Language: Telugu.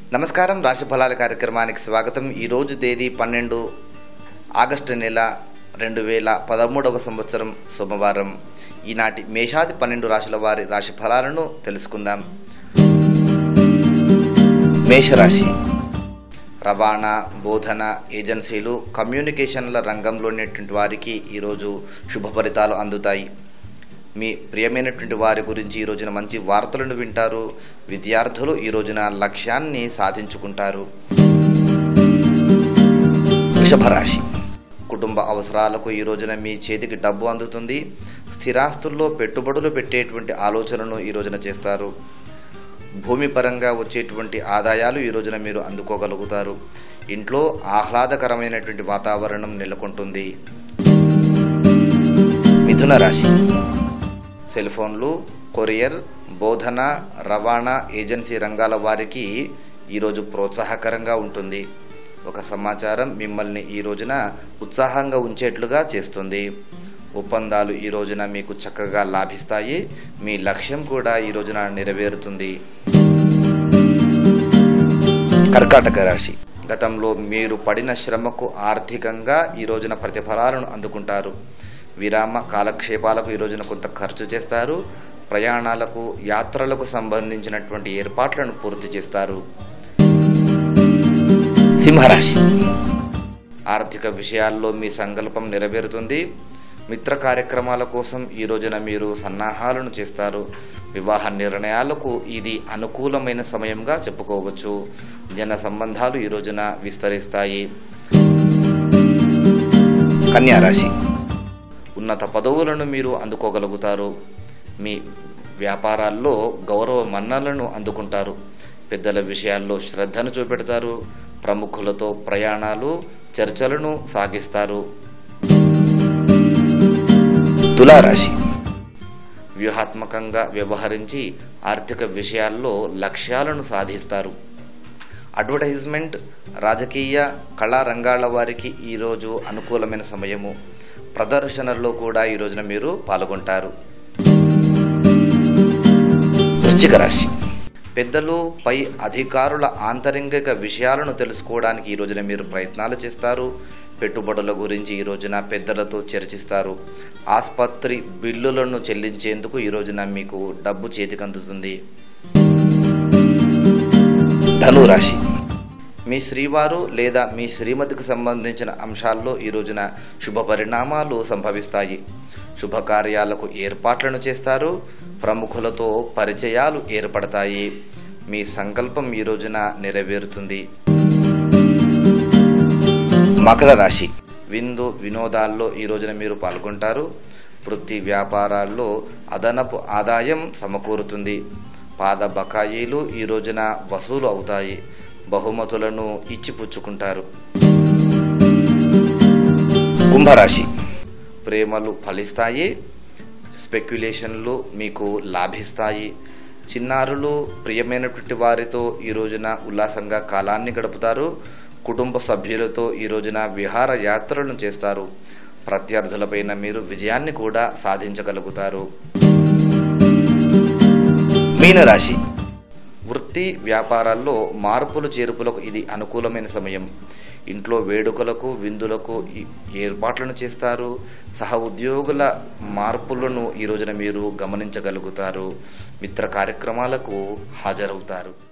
నమస్కారం. రాశి ఫలాల కార్యక్రమానికి స్వాగతం. ఈరోజు తేదీ 12 ఆగస్టు నెల 2013వ సంవత్సరం సోమవారం. ఈనాటి మేషాది 12 రాశుల వారి రాశి ఫలాలను తెలుసుకుందాం. మేషరాశి. రవాణా, బోధన, ఏజెన్సీలు, కమ్యూనికేషన్ల రంగంలోనేటువంటి వారికి ఈరోజు శుభ ఫలితాలు అందుతాయి. మీ ప్రియమైనటువంటి వారి గురించి ఈ రోజున మంచి వార్తలను వింటారు. విద్యార్థులు ఈ రోజున లక్ష్యాన్ని సాధించుకుంటారు. వృషభరాశి. కుటుంబ అవసరాలకు ఈ రోజున మీ చేతికి డబ్బు అందుతుంది. స్థిరాస్తుల్లో పెట్టుబడులు పెట్టేటువంటి ఆలోచనను ఈ రోజున చేస్తారు. భూమి పరంగా వచ్చేటువంటి ఆదాయాలు ఈ రోజున మీరు అందుకోగలుగుతారు. ఇంట్లో ఆహ్లాదకరమైనటువంటి వాతావరణం నెలకొంటుంది. మిథున రాశి. సెల్ ఫోన్లు, కొరియర్, బోధన, రవాణా, ఏజెన్సీ రంగాల వారికి ఈరోజు ప్రోత్సాహకరంగా ఉంటుంది. ఒక సమాచారం మిమ్మల్ని ఈ రోజున ఉత్సాహంగా ఉంచేట్లుగా చేస్తుంది. ఒప్పందాలు ఈ రోజున మీకు చక్కగా లాభిస్తాయి. మీ లక్ష్యం కూడా ఈ రోజున నెరవేరుతుంది. కర్కాటక రాశి. గతంలో మీరు పడిన శ్రమకు ఆర్థికంగా ఈ రోజున ప్రతిఫలాలను అందుకుంటారు. విరామ కాలక్షేపాలకు ఈ రోజున కొంత ఖర్చు చేస్తారు. ప్రయాణాలకు, యాత్రలకు సంబంధించినటువంటి ఏర్పాట్లను పూర్తి చేస్తారు. సింహరాశి. ఆర్థిక విషయాల్లో మీ సంకల్పం నెరవేరుతుంది. మిత్ర కార్యక్రమాల కోసం ఈ రోజున మీరు సన్నాహాలను చేస్తారు. వివాహ నిర్ణయాలకు ఇది అనుకూలమైన సమయంగా చెప్పుకోవచ్చు. జన సంబంధాలు ఈ రోజున విస్తరిస్తాయి. కన్యా రాశి. ఉన్నత పదవులను మీరు అందుకోగలుగుతారు. మీ వ్యాపారాల్లో గౌరవ మన్నలను అందుకుంటారు. పెద్దల విషయాల్లో శ్రద్ధను చూపెడతారు. ప్రముఖులతో ప్రయాణాలు, చర్చలను సాగిస్తారు. తులారాశి. వ్యూహాత్మకంగా వ్యవహరించి ఆర్థిక విషయాల్లో లక్ష్యాలను సాధిస్తారు. అడ్వర్టైజ్మెంట్, రాజకీయ, కళా రంగాల వారికి ఈరోజు అనుకూలమైన సమయము. ప్రదర్శనల్లో కూడా ఈ రోజున మీరు పాల్గొంటారు. వృశ్చిక రాశి. పెద్దలు, పై అధికారుల ఆంతరంగిక విషయాలను తెలుసుకోవడానికి ఈ రోజున మీరు ప్రయత్నాలు చేస్తారు. పెట్టుబడుల గురించి ఈ రోజున పెద్దలతో చర్చిస్తారు. ఆసుపత్రి బిల్లులను చెల్లించేందుకు ఈ రోజున మీకు డబ్బు చేతికి అందుతుంది. ధనురాశి. మీ శ్రీవారు లేదా మీ శ్రీమతికి సంబంధించిన అంశాల్లో ఈ రోజున శుభ పరిణామాలు సంభవిస్తాయి. శుభకార్యాలకు ఏర్పాట్లను చేస్తారు. ప్రముఖులతో పరిచయాలు ఏర్పడతాయి. మీ సంకల్పం ఈ రోజున నెరవేరుతుంది. మకర రాశి. విందు వినోదాల్లో ఈ రోజున మీరు పాల్గొంటారు. వృత్తి వ్యాపారాల్లో అదనపు ఆదాయం సమకూరుతుంది. పాద బకాయిలు ఈ రోజున వసూలు అవుతాయి. బహుమతులను ఇచ్చిపుచ్చుకుంటారు. కుంభరాశి. ప్రేమలు ఫలిస్తాయి. స్పెక్యులేషన్లు మీకు లాభిస్తాయి. చిన్నారులు ప్రియమైనటువంటి వారితో ఈ రోజున ఉల్లాసంగా కాలాన్ని గడుపుతారు. కుటుంబ సభ్యులతో ఈ రోజున విహార యాత్రలను చేస్తారు. ప్రత్యర్థులపైన మీరు విజయాన్ని కూడా సాధించగలుగుతారు. మీనరాశి. వృత్తి వ్యాపారాల్లో మార్పులు చేర్పులకు ఇది అనుకూలమైన సమయం. ఇంట్లో వేడుకలకు, విందులకు ఏర్పాట్లను చేస్తారు. సహ ఉద్యోగుల మార్పులను ఈ రోజున మీరు గమనించగలుగుతారు. మిత్ర కార్యక్రమాలకు హాజరవుతారు.